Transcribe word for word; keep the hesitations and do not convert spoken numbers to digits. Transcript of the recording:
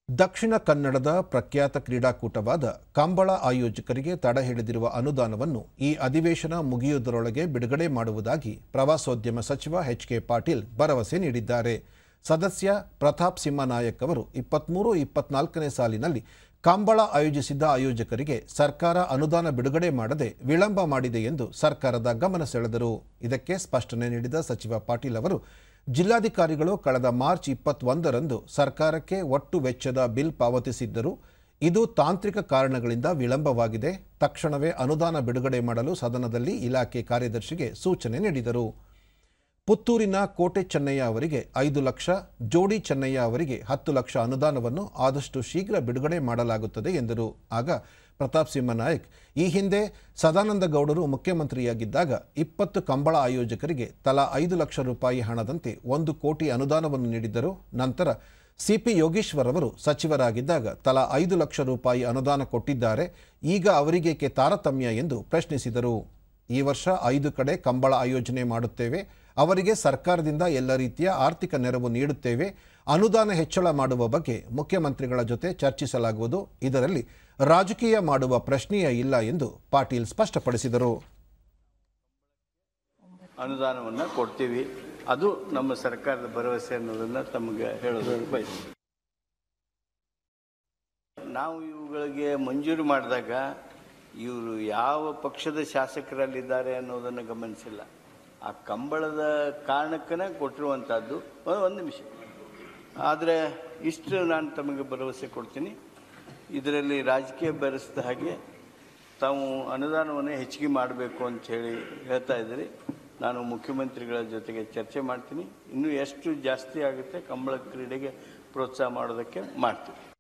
ದಕ್ಷಿಣ ಕನ್ನಡದ ಪ್ರಖ್ಯಾತ ಕ್ರೀಡಾಕೂಟವಾದ ಕಂಬಳ ಆಯೋಜಕರಿಗೆ ತಡೆ ಹಿಡಿದಿರುವ ಅನುದಾನವನ್ನು ಈ ಅಧಿವೇಶನ ಮುಗಿಯುವುದರೊಳಗೆ ಬಿಡುಗಡೆ ಮಾಡುವುದಾಗಿ ಪ್ರವಾಸೋದ್ಯಮ ಸಚಿವ ಎಚ್ ಕೆ ಪಾಟೀಲ್ ಭರವಸೆ ನೀಡಿದ್ದಾರೆ. ಸದಸ್ಯ ಪ್ರತಾಪ್ ಸಿಂಹ ನಾಯಕ್ ಅವರು ಇಪ್ಪತ್ಮೂರು ಇಪ್ಪತ್ನಾಲ್ಕನೇ ಸಾಲಿನಲ್ಲಿ ಕಂಬಳ ಆಯೋಜಿಸಿದ್ದ ಆಯೋಜಕರಿಗೆ ಸರ್ಕಾರ ಅನುದಾನ ಬಿಡುಗಡೆ ಮಾಡದೆ ವಿಳಂಬ ಮಾಡಿದೆ ಎಂದು ಸರ್ಕಾರದ ಗಮನ ಸೆಳೆದರು. ಇದಕ್ಕೆ ಸ್ಪಷ್ಟನೆ ನೀಡಿದ ಸಚಿವ ಪಾಟೀಲ್ ಅವರು, ಜಿಲ್ಲಾಧಿಕಾರಿಗಳು ಕಳೆದ ಮಾರ್ಚ್ ಇಪ್ಪತ್ತೊಂದರಂದು ಸರ್ಕಾರಕ್ಕೆ ಒಟ್ಟು ವೆಚ್ಚದ ಬಿಲ್ ಪಾವತಿಸಿದ್ದರು. ಇದು ತಾಂತ್ರಿಕ ಕಾರಣಗಳಿಂದ ವಿಳಂಬವಾಗಿದೆ. ತಕ್ಷಣವೇ ಅನುದಾನ ಬಿಡುಗಡೆ ಮಾಡಲು ಸದನದಲ್ಲಿ ಇಲಾಖೆ ಕಾರ್ಯದರ್ಶಿಗೆ ಸೂಚನೆ ನೀಡಿದರು. ಪುತ್ತೂರಿನ ಕೋಟೆ ಚೆನ್ನಯ್ಯ ಅವರಿಗೆ ಐದು ಲಕ್ಷ, ಜೋಡಿ ಚೆನ್ನಯ್ಯ ಅವರಿಗೆ ಹತ್ತು ಲಕ್ಷ ಅನುದಾನವನ್ನು ಆದಷ್ಟು ಶೀಘ್ರ ಬಿಡುಗಡೆ ಮಾಡಲಾಗುತ್ತದೆ ಎಂದರು. ಆಗ ಪ್ರತಾಪ್ ಸಿಂಹ ನಾಯಕ್, ಈ ಹಿಂದೆ ಸದಾನಂದ ಗೌಡರು ಮುಖ್ಯಮಂತ್ರಿಯಾಗಿದ್ದಾಗ ಇಪ್ಪತ್ತು ಕಂಬಳ ಆಯೋಜಕರಿಗೆ ತಲಾ ಐದು ಲಕ್ಷ ರೂಪಾಯಿ ಹಣದಂತೆ ಒಂದು ಕೋಟಿ ಅನುದಾನವನ್ನು ನೀಡಿದ್ದರು. ನಂತರ ಸಿಪಿ ಯೋಗೇಶ್ವರ್ ಅವರು ಸಚಿವರಾಗಿದ್ದಾಗ ತಲಾ ಐದು ಲಕ್ಷ ರೂಪಾಯಿ ಅನುದಾನ ಕೊಟ್ಟಿದ್ದಾರೆ. ಈಗ ಅವರಿಗೇಕೆ ತಾರತಮ್ಯ ಎಂದು ಪ್ರಶ್ನಿಸಿದರು. ಈ ವರ್ಷ ಐದು ಕಡೆ ಕಂಬಳ ಆಯೋಜನೆ ಮಾಡುತ್ತೇವೆ. ಅವರಿಗೆ ಸರ್ಕಾರದಿಂದ ಎಲ್ಲ ರೀತಿಯ ಆರ್ಥಿಕ ನೆರವು ನೀಡುತ್ತೇವೆ. ಅನುದಾನ ಹೆಚ್ಚಳ ಮಾಡುವ ಬಗ್ಗೆ ಮುಖ್ಯಮಂತ್ರಿಗಳ ಜೊತೆ ಚರ್ಚಿಸಲಾಗುವುದು. ಇದರಲ್ಲಿ ರಾಜಕೀಯ ಮಾಡುವ ಪ್ರಶ್ನೆಯೇ ಇಲ್ಲ ಎಂದು ಪಾಟೀಲ್ ಸ್ಪಷ್ಟಪಡಿಸಿದರು. ಅನುದಾನವನ್ನು ಕೊಡ್ತೀವಿ, ಅದು ನಮ್ಮ ಸರ್ಕಾರದ ಭರವಸೆ ಅನ್ನೋದನ್ನು ತಮಗೆ ಹೇಳೋದಕ್ಕೆ ಬಯಸ್ತೀವಿ. ನಾವು ಇವುಗಳಿಗೆ ಮಂಜೂರು ಮಾಡಿದಾಗ ಇವರು ಯಾವ ಪಕ್ಷದ ಶಾಸಕರಲ್ಲಿದ್ದಾರೆ ಅನ್ನೋದನ್ನು ಗಮನಿಸಿಲ್ಲ. ಆ ಕಂಬಳದ ಕಾರಣಕ್ಕನೇ ಕೊಟ್ಟಿರುವಂಥದ್ದು. ಒಂದು ನಿಮಿಷ, ಆದರೆ ಇಷ್ಟು ನಾನು ತಮಗೆ ಭರವಸೆ ಕೊಡ್ತೀನಿ, ಇದರಲ್ಲಿ ರಾಜಕೀಯ ಬೆರೆಸಿದ ಹಾಗೆ ತಾವು ಅನುದಾನವನ್ನು ಹೆಚ್ಚಿಗೆ ಮಾಡಬೇಕು ಅಂಥೇಳಿ ಹೇಳ್ತಾ ಇದ್ದೀರಿ. ನಾನು ಮುಖ್ಯಮಂತ್ರಿಗಳ ಜೊತೆಗೆ ಚರ್ಚೆ ಮಾಡ್ತೀನಿ. ಇನ್ನೂ ಎಷ್ಟು ಜಾಸ್ತಿ ಆಗುತ್ತೆ ಕಂಬಳ ಕ್ರೀಡೆಗೆ ಪ್ರೋತ್ಸಾಹ ಮಾಡೋದಕ್ಕೆ ಮಾಡ್ತೀನಿ.